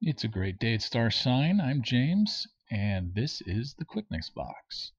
It's a great day at Star Sign. I'm James, and this is the Quickness Box.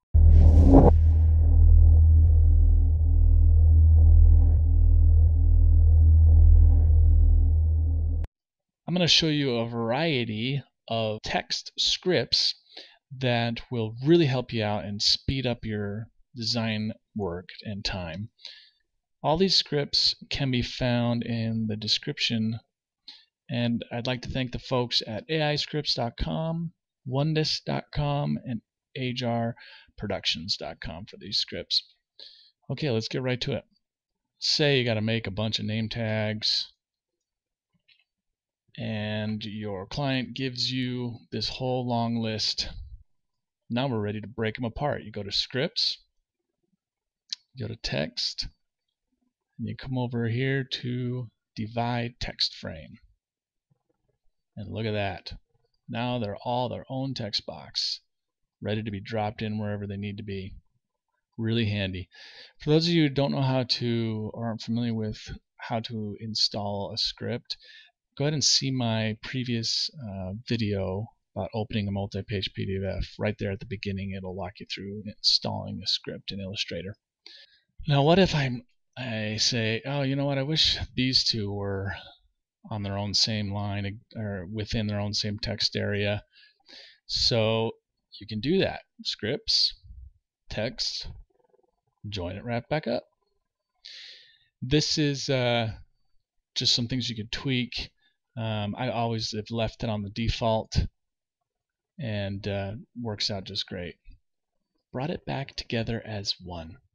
I'm going to show you a variety of text scripts that will really help you out and speed up your design work and time. All these scripts can be found in the description, and I'd like to thank the folks at aiscripts.com, onedis.com, and ajarproductions.com for these scripts. Okay, let's get right to it. Say you got to make a bunch of name tags, and your client gives you this whole long list. Now we're ready to break them apart. You go to Scripts, you go to Text, and you come over here to Divide Text Frame. And look at that. Now they're all their own text box, ready to be dropped in wherever they need to be. Really handy. For those of you who don't know how to, or aren't familiar with how to install a script, go ahead and see my previous video about opening a multi-page PDF. Right there at the beginning, it'll walk you through installing a script in Illustrator. Now, what if I say, oh, you know what, I wish these two were on their own same line or within their own same text area. So you can do that. Scripts, text, join it right back up. This is just some things you could tweak. I always have left it on the default, and works out just great. Brought it back together as one.